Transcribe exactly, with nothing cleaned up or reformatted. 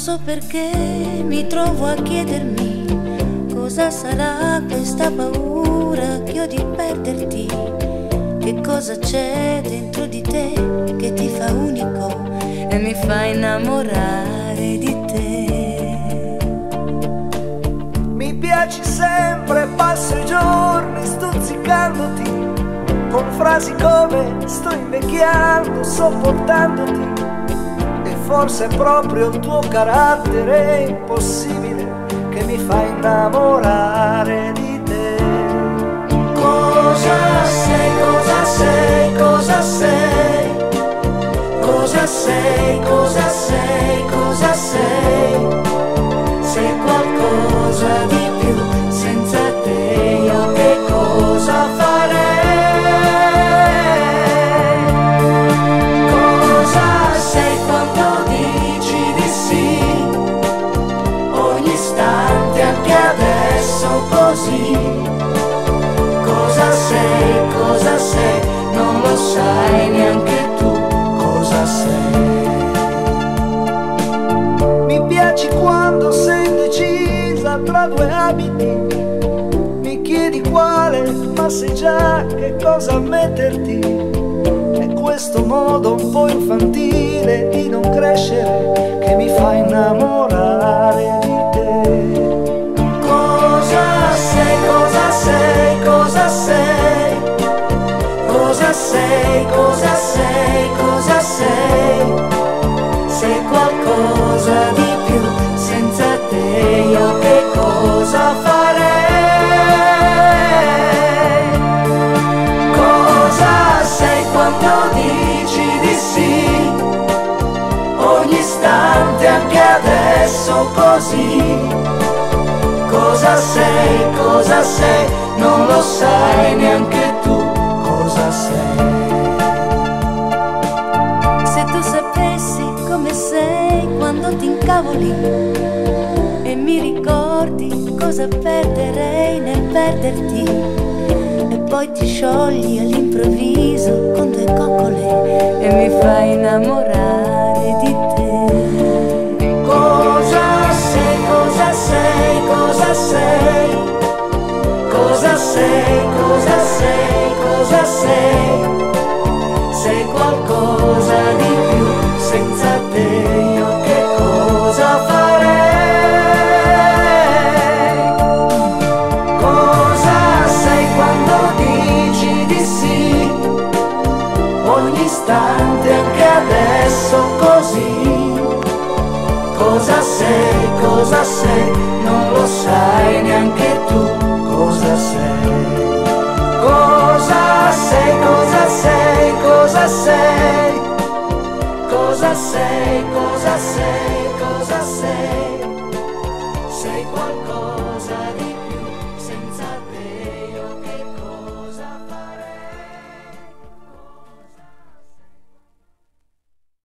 so perché mi trovo a chiedermi cosa sarà questa paura che ho di perderti. Che cosa c'è dentro di te che ti fa unico e mi fa innamorare di te. Mi piaci sempre, passo i giorni stuzzicandoti con frasi come sto invecchiando, sopportandoti. E forse è proprio il tuo carattere impossibile che mi fa innamorare di te. Cosa sei, cosa sei, cosa sei? Cosa sei, cosa sei, cosa sei? Sei qualcosa di più, senza te io che cosa farei? Cosa sei quando dici di sì? Ogni istante, anche adesso così. Cosa sei, cosa sei, non lo sai neanche tu cosa sei. Mi piaci quando sei indecisa tra due abiti, mi chiedi quale, ma sai già che cosa metterti. È questo modo un po' infantile di non crescere che mi fa innamorare di te. Cosa sei, cosa sei, cosa sei? Cosa sei, cosa sei, cosa sei? Sei qualcosa di più, senza te io che cosa farei? Cosa sei quando dici di sì? Ogni istante, anche adesso così. Cosa sei, cosa sei, non lo sai neanche tu cosa sei. Se tu sapessi come sei quando ti incavoli e mi ricordi cosa perderei nel perderti, e poi ti sciogli all'improvviso con due coccole e mi fai innamorare di te. Cosa sei, cosa sei, cosa sei? Cosa sei, cosa sei, cosa sei? Sei qualcosa di più, senza te io che cosa farei? Cosa sei quando dici di sì? Ogni istante, anche adesso così. Cosa sei, cosa sei?